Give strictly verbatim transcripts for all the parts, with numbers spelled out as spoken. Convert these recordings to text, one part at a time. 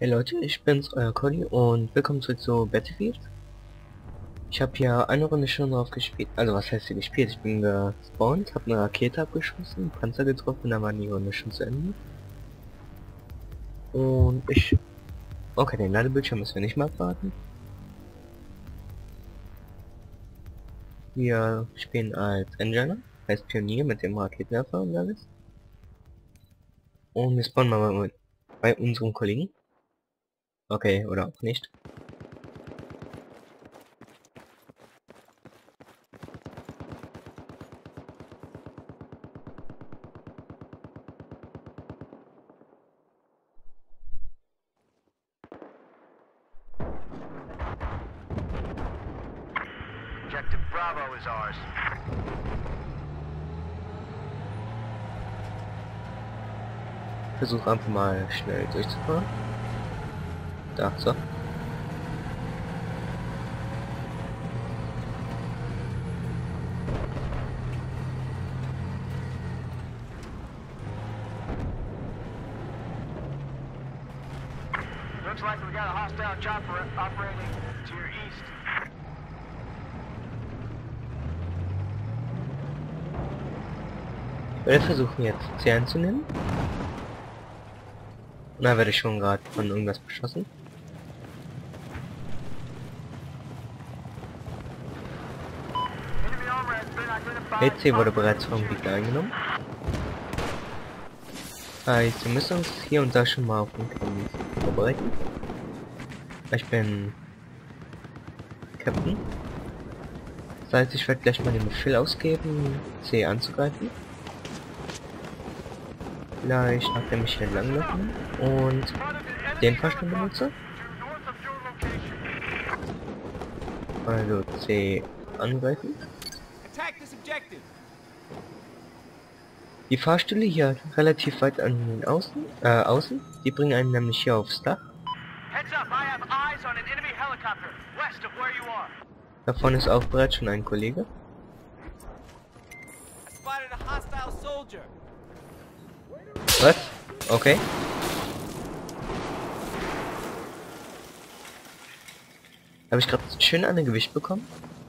Hey Leute, ich bin's, euer Conny und willkommen zurück zu Battlefield. Ich habe hier eine Runde schon drauf gespielt, also was heißt hier gespielt? Ich bin gespawnt, habe eine Rakete abgeschossen, Panzer getroffen, dann war die Runde schon zu Ende. Und ich... Okay, den Ladebildschirm müssen wir nicht mal abwarten. Wir spielen als Engineer, heißt Pionier mit dem Raketenwerfer und alles. Und wir spawnen mal bei unserem Kollegen. Okay, oder auch nicht. Objective Bravo is ours. Versuche einfach mal schnell durchzufahren. Da, so. Looks like we got a hostile chopper operating to your east. Ich werde versuchen jetzt C einzunehmen. Na, werde ich schon gerade von irgendwas beschossen. Enemy armor has been identified. H C wurde bereits vom Gegner eingenommen. Heißt, wir müssen uns hier und da schon mal auf den Kampf vorbereiten. Ich bin Captain. Das heißt, ich werde gleich mal den Befehl ausgeben, C anzugreifen. Vielleicht nachdem ich hier entlang laufen und den Fahrstuhl benutze. Also C angreifen. Die Fahrstühle hier relativ weit an den Außen, äh, außen, die bringen einen nämlich hier aufs Dach. Da vorne ist auch bereits schon ein Kollege. Was? Okay. Habe ich gerade schön an Gewicht bekommen?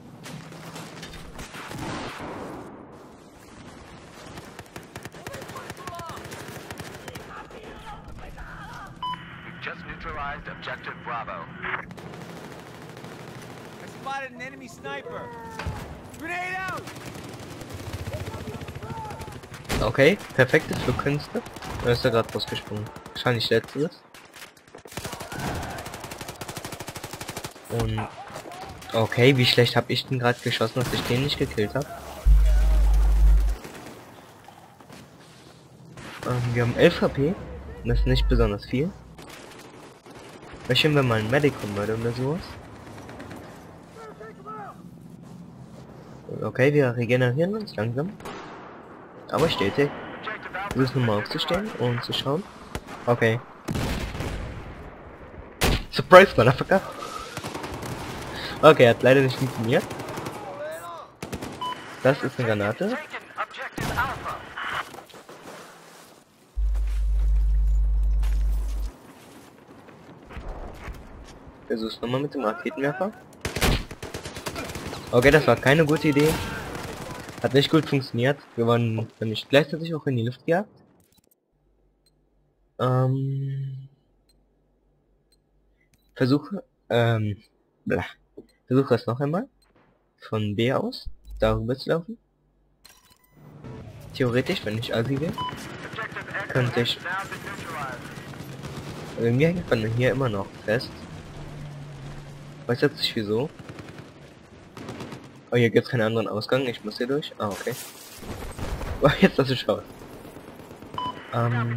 Just neutralized Objective Bravo. I spotted an enemy sniper. Grenade out! Okay, perfekte Flugkünste. Da ist er gerade rausgesprungen. Wahrscheinlich letzteres. Und okay, wie schlecht habe ich denn gerade geschossen, dass ich den nicht gekillt habe? Ähm, wir haben elf H P. Das ist nicht besonders viel. Möchten wir mal ein Medic würde oder sowas? Okay, wir regenerieren uns langsam. Aber stetig. Versuch nur mal aufzustehen und zu schauen. Okay. Surprise, Motherfucker! Okay, hat leider nicht funktioniert. Das ist eine Granate. Versuch's nochmal mit dem Raketenwerfer. Okay, das war keine gute Idee. Hat nicht gut funktioniert. Wir waren nämlich gleichzeitig auch in die Luft gejagt. Ähm... Versuche... Ähm... Blah. Versuche es noch einmal. Von B aus. Darüber zu laufen. Theoretisch, wenn ich Asi wäre, könnte ich... Irgendwie hängt man hier immer noch fest. Weiß jetzt nicht wieso. Oh, hier gibt's keinen anderen Ausgang. Ich muss hier durch. Ah, okay. Oh, jetzt das ist raus. Ähm...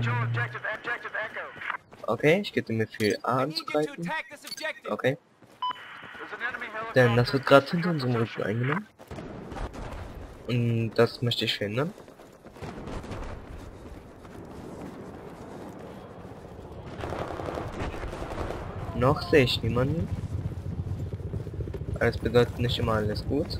Okay, ich gebe dem Befehl A anzugreifen. Okay. Denn das wird gerade hinter unserem Rücken eingenommen. Und das möchte ich verhindern. Noch sehe ich niemanden. Das bedeutet nicht immer alles gut.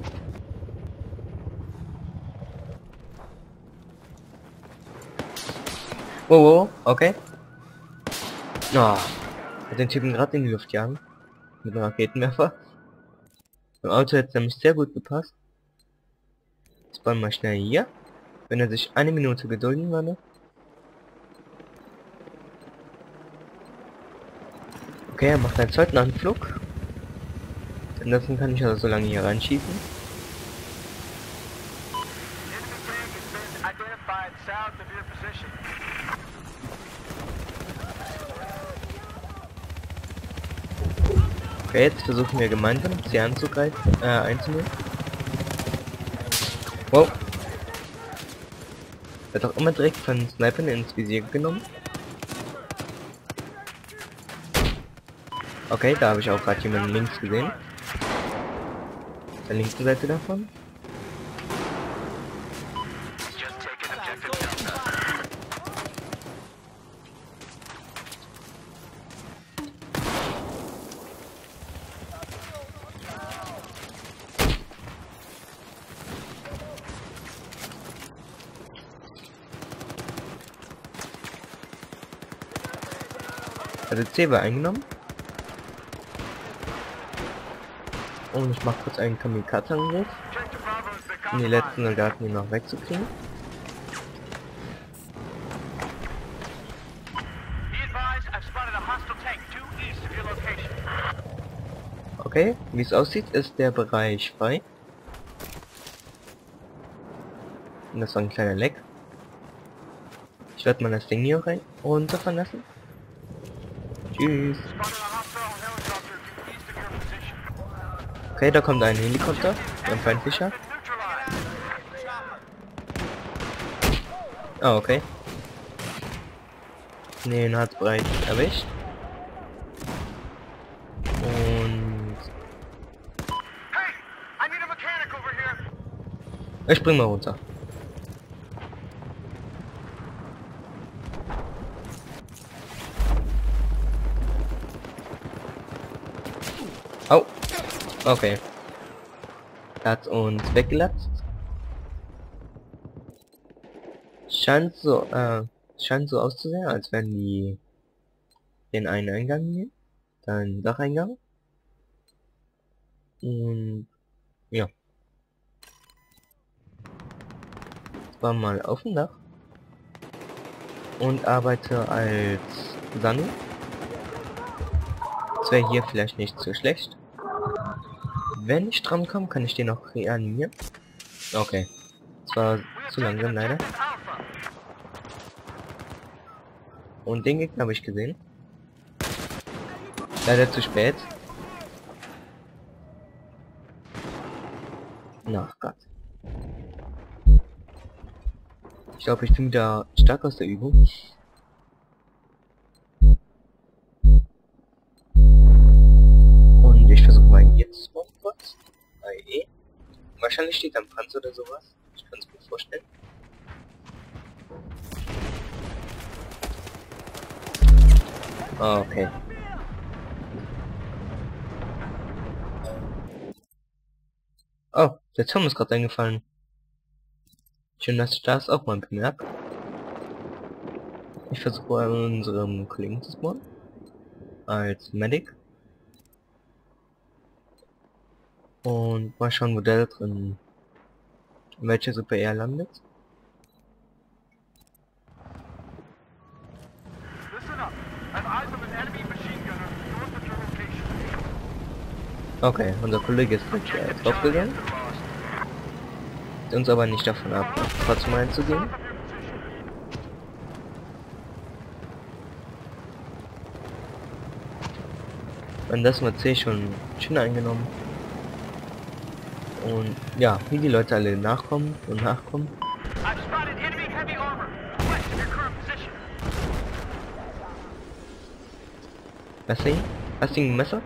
Wow, wow, okay. Oh, Hat den Typen gerade in die Luft jagen. Mit einem Raketenwerfer. Im Auto hätte es nämlich sehr gut gepasst. Jetzt bauen wir mal schnell hier. Wenn er sich eine Minute gedulden würde. Okay, er macht einen zweiten Anflug. Ansonsten kann ich also so lange hier reinschießen. Enemy tank has been identified south of your position. Okay, jetzt versuchen wir gemeinsam sie anzugreifen, äh, einzunehmen. Wow. Wird auch immer direkt von Snipern ins Visier genommen. Okay, da habe ich auch gerade jemanden links gesehen. Auf der linken Seite davon. Just taken objective Delta. Also C war eingenommen. Und ich mache kurz einen Kamikaze-Angriff, Objective Bravo has been um die compromised. letzten Soldaten hier noch wegzukriegen. Be advised, I've spotted a hostile tank due east of your location. Okay, wie es aussieht, ist der Bereich frei. Und das war ein kleiner Leck. Ich werde mal das Ding hier rein runterfahren lassen. Tschüss. Spotted a hostile helicopter due east of your position. Okay, da kommt ein Helikopter, ein feindlicher. Been neutralized. Ah, okay. Den hat's bereits erwischt. Und Hey, I need a mechanic over here. ich spring mal runter. Au. Okay. Er hat uns weggelatzt. Scheint so, äh, scheint so auszusehen, als wenn die den einen Eingang hier, dann Dacheingang. Und ja. Jetzt war mal auf dem Dach und arbeite als Sanu. Das wäre hier vielleicht nicht so schlecht. Wenn ich dran komme, kann ich den auch reanimieren. Okay. Das war zu langsam leider. Objective Alpha. Und den Gegner habe ich gesehen. Leider zu spät. Na Gott. Ich glaube, ich bin wieder stark aus der Übung. Und ich versuche mal jetzt mal kurz. Bei E. Wahrscheinlich steht am Panzer oder sowas. Ich kann es mir vorstellen. Ah, okay. Oh, der Turm ist gerade eingefallen. Schön, dass ich das auch mal bemerke. Ich versuche bei unserem Kollegen zu spawnen. Als Medic. Und mal schauen, wo der da drin, in welcher Suppe er landet. Listen up. I have eyes of an enemy machine gunner north of your location. Okay, unser Kollege ist mit äh, draufgegangen. Lost. Hält uns aber nicht davon ab, trotzdem einzugehen. South of your position. Und das war C schon schön eingenommen. Und ja, wie die Leute alle nachkommen und nachkommen. I've spotted enemy heavy armor west of your current position. Was sehen? Hast du ihn gemessert?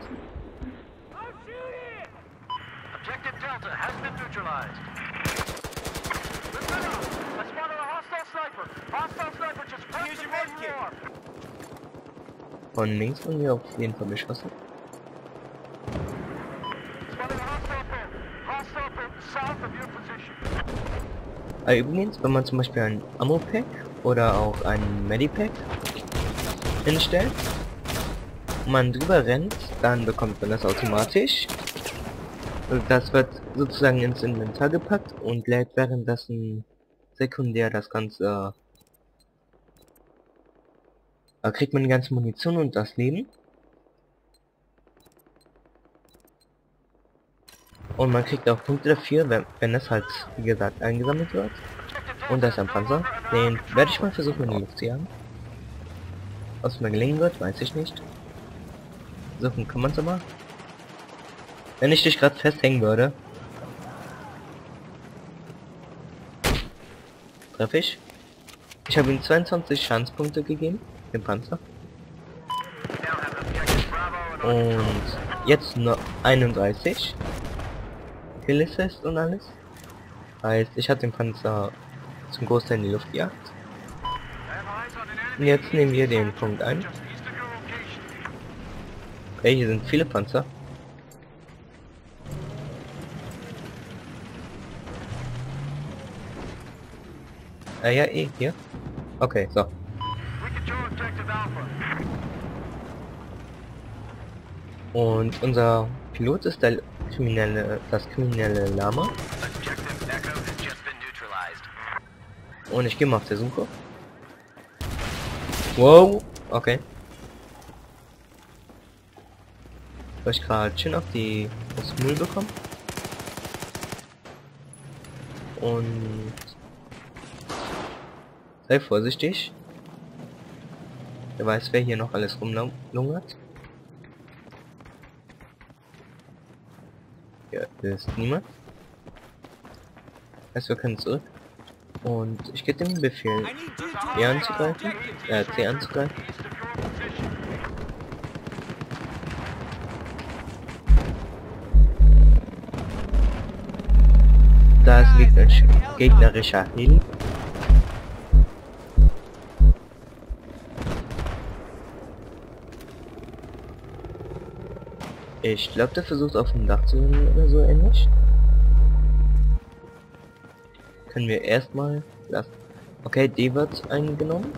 Objective Delta has been neutralized. Listen up. I spotted a hostile sniper. Hostile sniper just west Use of your where med you kit. are. Von links von mir auf jeden Fall beschossen. Spotted a hostile boat. Hostile boat south of your position. Aber übrigens, wenn man zum Beispiel ein Ammo-Pack oder auch ein Medipack hinstellt, man drüber rennt, dann bekommt man das automatisch. Und das wird sozusagen ins Inventar gepackt und lädt währenddessen sekundär das Ganze. Da kriegt man die ganze Munition und das Leben. Und man kriegt auch Punkte dafür, wenn, wenn es halt, wie gesagt, eingesammelt wird. Und das ist ein Panzer. Den werde ich mal versuchen in die Luft zu jagen. Ob es mir gelingen wird, weiß ich nicht. Versuchen kann man es aber. Wenn ich dich gerade festhängen würde. Treffe ich. Ich habe ihm zweiundzwanzig Schadenspunkte gegeben, dem Panzer. Und jetzt nur einunddreißig. Kill Assist und alles. Heißt, ich hatte den Panzer zum Großteil in die Luft gejagt. Und jetzt nehmen wir den Punkt ein. Okay, hier sind viele Panzer. Äh, ja, eh, hier. Okay, so. Und unser Pilot ist der kriminelle, das kriminelle Lama. Und ich gehe mal auf der Suche. Wow, okay. Habe ich gerade schön auf die das Müll bekommen. Und sei vorsichtig. Wer weiß, wer hier noch alles rumlungert. Hier ist niemand. Also wir können zurück. Und ich gebe dem Befehl, E anzugreifen, äh, C anzugreifen. Da ist gegnerischer, gegnerischer Heli. Ich glaube, der versucht auf dem Dach zu landen oder so ähnlich. Können wir erstmal lassen. Okay, D wird eingenommen.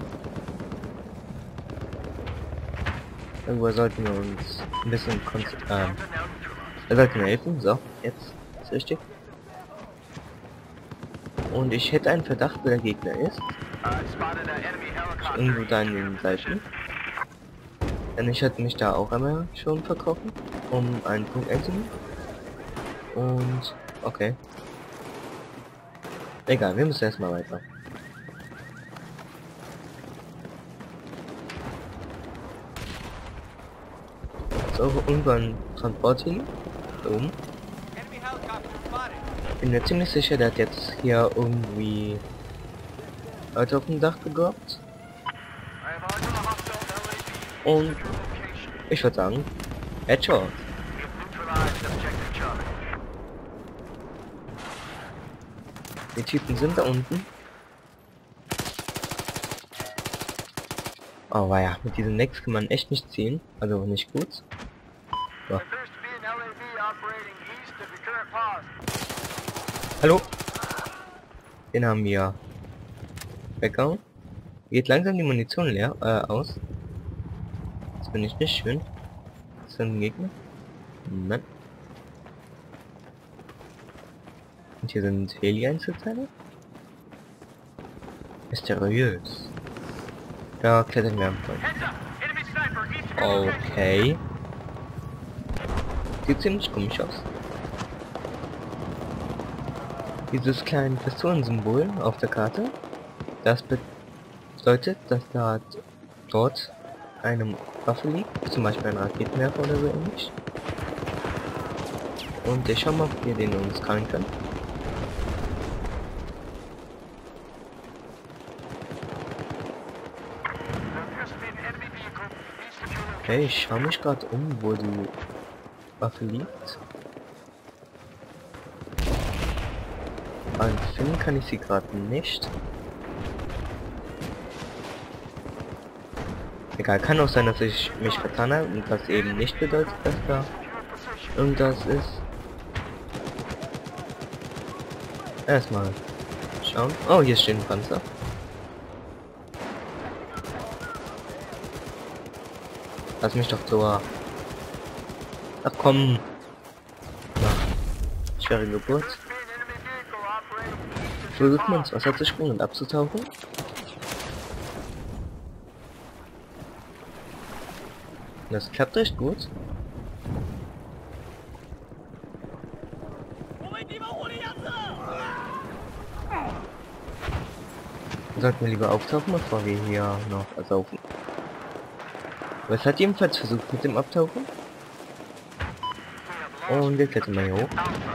Irgendwo sollten wir uns ein bisschen konzentrieren. Er sollte mir helfen. So, jetzt ist richtig. Und ich hätte einen Verdacht, wer der Gegner ist. Irgendwo da in den Seiten. Denn ich hatte mich da auch einmal schon verkrochen, um einen Punkt einzunehmen. Und okay. Egal, wir müssen erstmal weiter. So, irgendwo ein Transportheli. Da oben. Bin mir ziemlich sicher, der hat jetzt hier irgendwie Leute auf dem Dach gedroppt. Und ich würde sagen, Headshot. Die Typen sind da unten. Oh ja, mit diesem Nex kann man echt nicht ziehen, also nicht gut. So. Hallo. Den haben wir weggehauen. Geht langsam die Munition leer äh, aus. Das finde ich nicht schön. Ist da ein Gegner? Nein. Und hier sind Heli-Einzelteile. Mysteriös. Da klettern wir einfach. Okay. Sieht ziemlich komisch aus. Dieses kleine Pistolensymbol auf der Karte, das bedeutet, dass da dort eine Waffe liegt, zum Beispiel ein Raketenwerfer oder so ähnlich. Und ich schau mal, ob wir den uns krallen können. Okay, ich schaue mich gerade um, wo die Waffe liegt. Aber finden kann ich sie gerade nicht. Egal, kann auch sein, dass ich mich vertan habe und das eben nicht bedeutet, dass da irgendwas ist. Erstmal schauen. Oh, hier steht ein Panzer. Lass mich doch so. Ach komm. Na, schwere Geburt. Versucht man ins Wasser zu springen und abzutauchen? Das klappt recht gut. Sollten wir lieber auftauchen, bevor wir hier noch ersaufen. Aber es hat jedenfalls versucht mit dem Abtauchen. Und wir klettern mal hier hoch.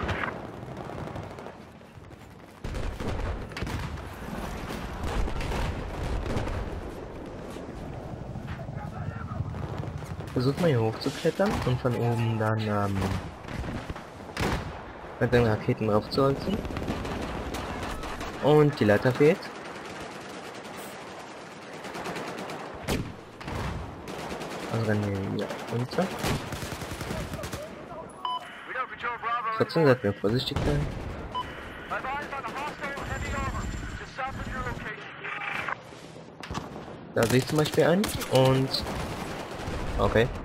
Versucht mal hier hoch zu klettern und von oben dann ähm, mit den Raketen drauf zu holzen. Und die Leiter fehlt. Also dann hier runter. Trotzdem sollten wir vorsichtig sein. Da sehe ich zum Beispiel einen und okay.